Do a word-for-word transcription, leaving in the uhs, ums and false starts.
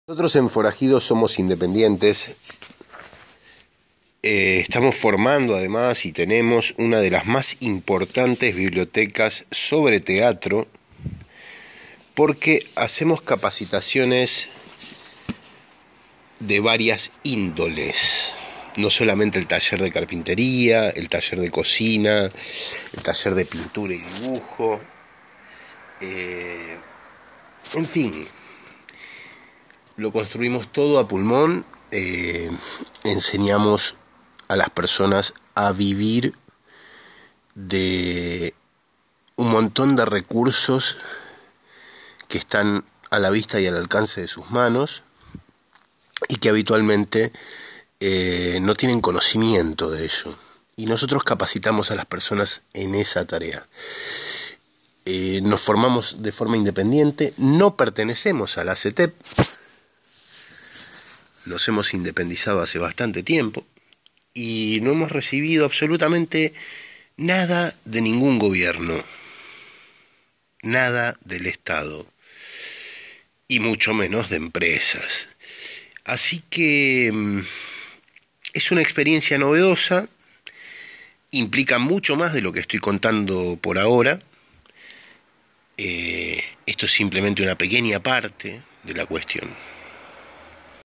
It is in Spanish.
Nosotros en Forajidos somos independientes, eh, estamos formando además y tenemos una de las más importantes bibliotecas sobre teatro porque hacemos capacitaciones de varias índoles, no solamente el taller de carpintería, el taller de cocina, el taller de pintura y dibujo, eh, en fin. Lo construimos todo a pulmón, eh, enseñamos a las personas a vivir de un montón de recursos que están a la vista y al alcance de sus manos y que habitualmente eh, no tienen conocimiento de ello. Y nosotros capacitamos a las personas en esa tarea. Eh, nos formamos de forma independiente, no pertenecemos a la C E T E P, nos hemos independizado hace bastante tiempo y no hemos recibido absolutamente nada de ningún gobierno, nada del Estado y mucho menos de empresas. Así que es una experiencia novedosa, implica mucho más de lo que estoy contando por ahora. Eh, esto es simplemente una pequeña parte de la cuestión.